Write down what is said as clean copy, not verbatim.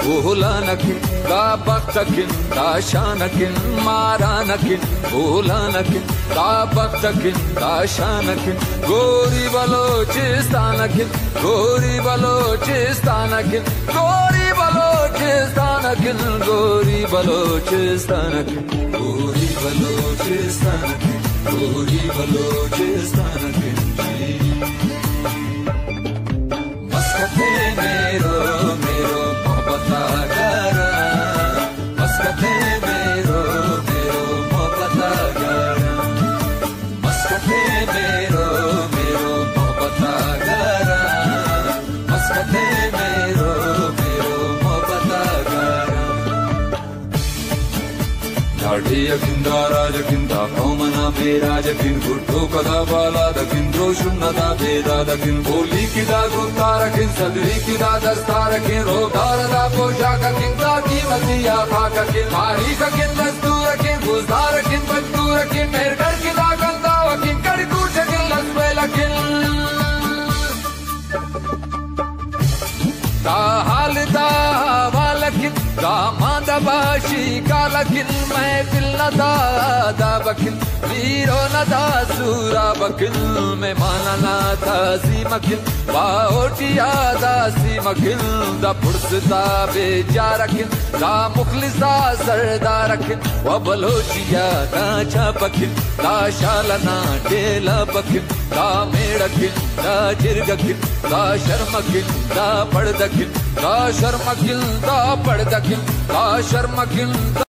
भूलानकिन दा बख्तकिन दा शानकिन मारानकिन भूलानकिन दा बख्तकिन दा शानकिन गोरी बलोचिस्तानकिन गोरी बलोचिस्तानकिन गोरी बलोचिस्तानकिन गोरी बलोचिस्तानकिन गोरी बलोचिस्तानकिन गोरी बलोचिस्तानकिन मस्कते मेरो मेरो मोहब्बत गारा मस्कते मेरो मेरो मोहब्बत गारा मस्कते मेरो मेरो मोहब्बत गारा मस्कते मेरो मेरो मोहब्बत गारा लाठी यकिन दाराज यकिन दा कौमना मेरा यकिन गुड्डो कदा बाला दकिन रोशुन नदा बेदा दकिन बोली की दा गुत्तार किन सदरी की दा दस्तार किन रोदार दा पोशाक किन दा कीमतिया खाक किन मारी किन दस्तूर किन गुजार किन बदूर किन मेर कर की दा गंदा वकिन कर कूट किन लस्वेल किन दा हाल दा वालकिन दा मांदा बाशी कालकिन मैं दिल नदा दा बकिन वीरो नदा सूरा बकिन मैं माना ना था सीमकिन बाओटिया दा सीमकिन दा पुरसदा बेजारकिन दा मुखलिसा सरदारकिन व बलोचिया दा चापकिन दा शालना डेला बकिन दा मेड़किन दा जिरगकिन दा शर्मकिन दा पड़दकिन दा शर्मकिन दा पड़दकिन दा शर्मकिन